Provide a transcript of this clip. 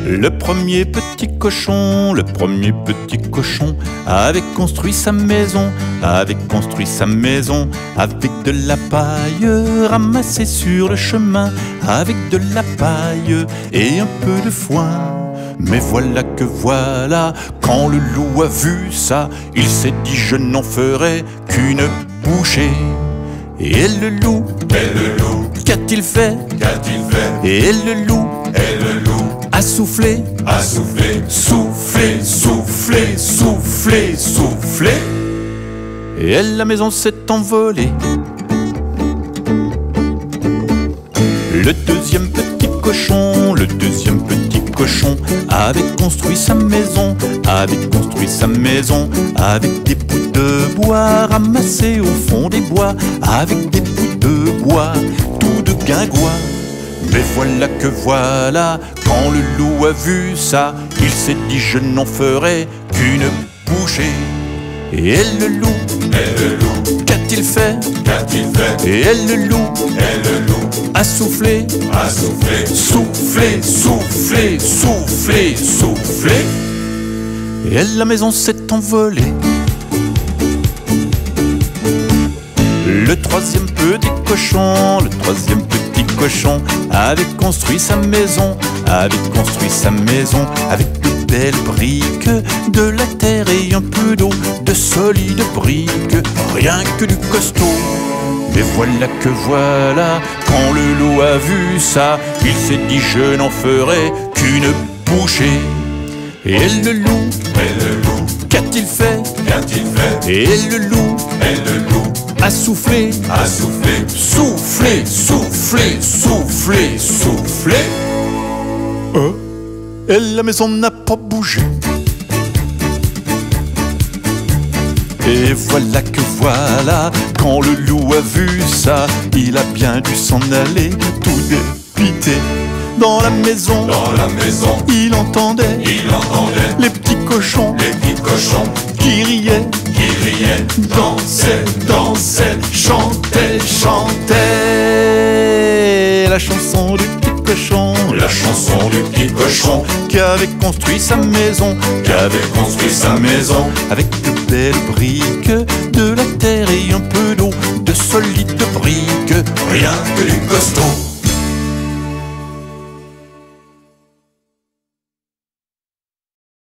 Le premier petit cochon avait construit sa maison, avec de la paille ramassée sur le chemin, avec de la paille et un peu de foin. Mais voilà que voilà, quand le loup a vu ça, il s'est dit je n'en ferai qu'une bouchée. Et le loup, qu'a-t-il fait? Et le loup, a soufflé, soufflé. Et la maison s'est envolée. Le deuxième petit cochon avait construit sa maison, avec des bouts de bois ramassés au fond des bois, avec des bouts de bois tout de guingois. Mais voilà que voilà, quand le loup a vu ça, il s'est dit je n'en ferai qu'une bouchée. Et le loup, qu'a-t-il fait? Et le loup, a soufflé, soufflé. Et la maison s'est envolée. Le troisième petit cochon avait construit sa maison, avec de belles briques, de la terre et un peu d'eau, de solides briques, rien que du costaud. Mais voilà que voilà, quand le loup a vu ça, il s'est dit je n'en ferai qu'une bouchée. Et le loup, qu'a-t-il fait? Et le loup, a soufflé, soufflé. Et la maison n'a pas bougé. Et voilà que voilà, quand le loup a vu ça, il a bien dû s'en aller tout dépité. Dans la maison, il entendait les petits cochons qui riaient, dansaient, chantaient. La chanson du petit cochon, qui avait construit sa maison, avec de belles briques, de la terre et un peu d'eau, de solides briques, rien que du costaud.